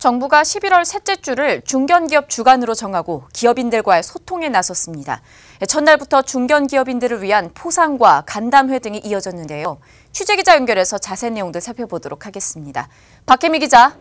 정부가 11월 셋째 주를 중견기업 주간으로 정하고 기업인들과의 소통에 나섰습니다. 첫날부터 중견기업인들을 위한 포상과 간담회 등이 이어졌는데요. 취재기자 연결해서 자세한 내용들 살펴보도록 하겠습니다. 박혜미 기자.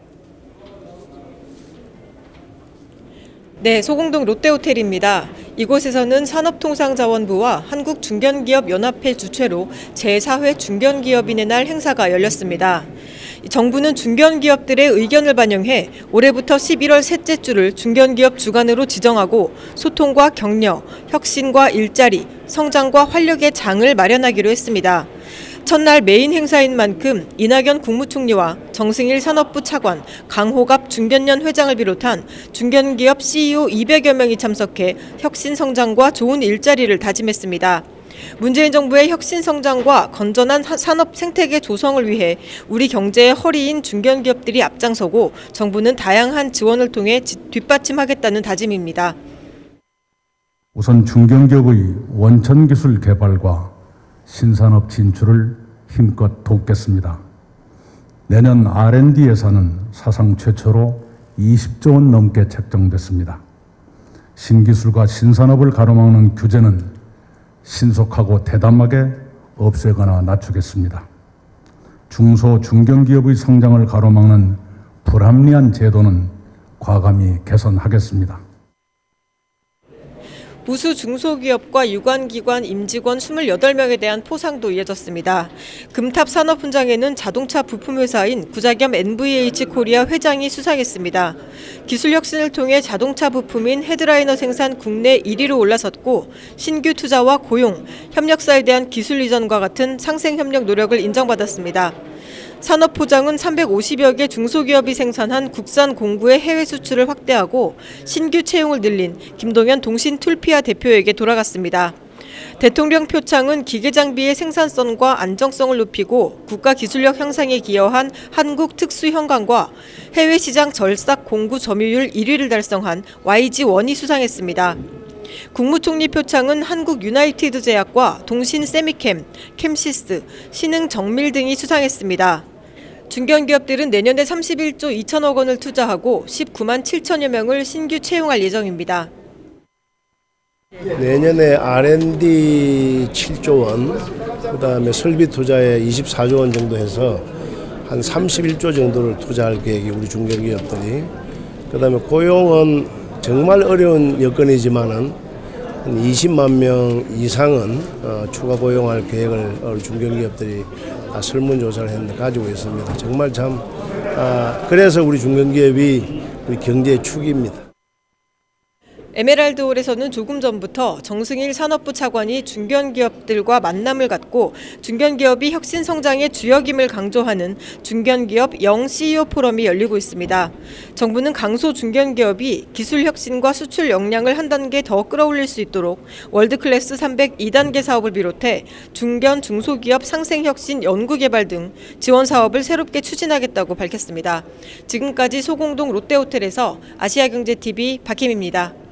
네, 소공동 롯데호텔입니다. 이곳에서는 산업통상자원부와 한국중견기업연합회 주최로 제4회 중견기업인의 날 행사가 열렸습니다. 정부는 중견기업들의 의견을 반영해 올해부터 11월 셋째 주를 중견기업 주간으로 지정하고 소통과 격려, 혁신과 일자리, 성장과 활력의 장을 마련하기로 했습니다. 첫날 메인 행사인 만큼 이낙연 국무총리와 정승일 산업부 차관, 강호갑 중견연 회장을 비롯한 중견기업 CEO 200여 명이 참석해 혁신 성장과 좋은 일자리를 다짐했습니다. 문재인 정부의 혁신 성장과 건전한 산업 생태계 조성을 위해 우리 경제의 허리인 중견기업들이 앞장서고 정부는 다양한 지원을 통해 뒷받침하겠다는 다짐입니다. 우선 중견기업의 원천기술 개발과 신산업 진출을 힘껏 돕겠습니다. 내년 R&D 예산은 사상 최초로 20조 원 넘게 책정됐습니다. 신기술과 신산업을 가로막는 규제는 신속하고 대담하게 없애거나 낮추겠습니다. 중소 중견기업의 성장을 가로막는 불합리한 제도는 과감히 개선하겠습니다. 우수 중소기업과 유관기관 임직원 28명에 대한 포상도 이어졌습니다. 금탑 산업훈장에는 자동차 부품회사인 구자겸 NVH 코리아 회장이 수상했습니다. 기술 혁신을 통해 자동차 부품인 헤드라이너 생산 국내 1위로 올라섰고 신규 투자와 고용, 협력사에 대한 기술 이전과 같은 상생협력 노력을 인정받았습니다. 산업포장은 350여 개 중소기업이 생산한 국산 공구의 해외 수출을 확대하고 신규 채용을 늘린 김동현 동신툴피아 대표에게 돌아갔습니다. 대통령 표창은 기계장비의 생산성과 안정성을 높이고 국가기술력 향상에 기여한 한국특수형광과 해외시장 절삭 공구 점유율 1위를 달성한 YG-1이 수상했습니다. 국무총리 표창은 한국유나이티드제약과 동신세미캠, 캠시스, 신흥정밀 등이 수상했습니다. 중견기업들은 내년에 31조 2천억 원을 투자하고 19만 7천여 명을 신규 채용할 예정입니다. 내년에 R&D 7조 원, 그다음에 설비 투자에 24조 원 정도 해서 한 31조 정도를 투자할 계획이 우리 중견기업들이. 그다음에 고용은 정말 어려운 여건이지만은 한 20만 명 이상은 추가 고용할 계획을 우리 중견기업들이 설문조사를 했는데 가지고 있습니다. 정말 참 그래서 우리 중견기업이 우리 경제의 축입니다. 에메랄드홀에서는 조금 전부터 정승일 산업부 차관이 중견기업들과 만남을 갖고 중견기업이 혁신 성장의 주역임을 강조하는 중견기업 영 CEO 포럼이 열리고 있습니다. 정부는 강소 중견기업이 기술 혁신과 수출 역량을 한 단계 더 끌어올릴 수 있도록 월드클래스 300 2단계 사업을 비롯해 중견 중소기업 상생혁신 연구개발 등 지원 사업을 새롭게 추진하겠다고 밝혔습니다. 지금까지 소공동 롯데호텔에서 아시아경제TV 박혜미입니다.